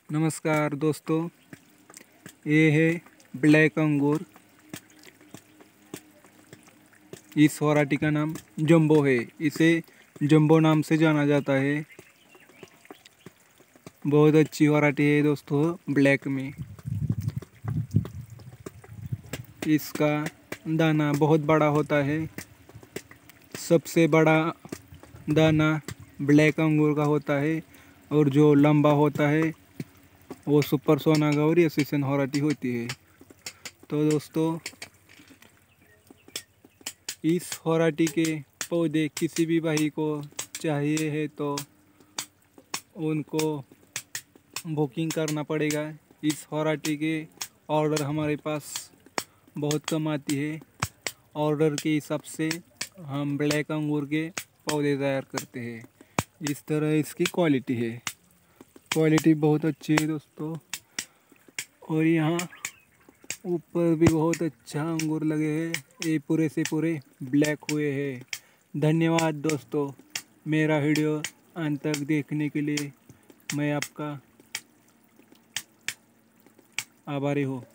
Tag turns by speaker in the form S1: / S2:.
S1: नमस्कार दोस्तों, ये है ब्लैक अंगूर। इस वैरायटी का नाम जंबो है। इसे जंबो नाम से जाना जाता है। बहुत अच्छी वैरायटी है दोस्तों ब्लैक में। इसका दाना बहुत बड़ा होता है। सबसे बड़ा दाना ब्लैक अंगूर का होता है और जो लंबा होता है वो सुपर सोना गौरी एसोसिएशन वैरायटी होती है। तो दोस्तों, इस वैरायटी के पौधे किसी भी भाई को चाहिए है तो उनको बुकिंग करना पड़ेगा। इस वैरायटी के ऑर्डर हमारे पास बहुत कम आती है। ऑर्डर के हिसाब से हम ब्लैक अंगूर के पौधे तैयार करते हैं। इस तरह इसकी क्वालिटी है। क्वालिटी बहुत अच्छी है दोस्तों। और यहाँ ऊपर भी बहुत अच्छा अंगूर लगे हैं। ये पूरे से पूरे ब्लैक हुए हैं। धन्यवाद दोस्तों, मेरा वीडियो अंत तक देखने के लिए। मैं आपका आभारी हूँ।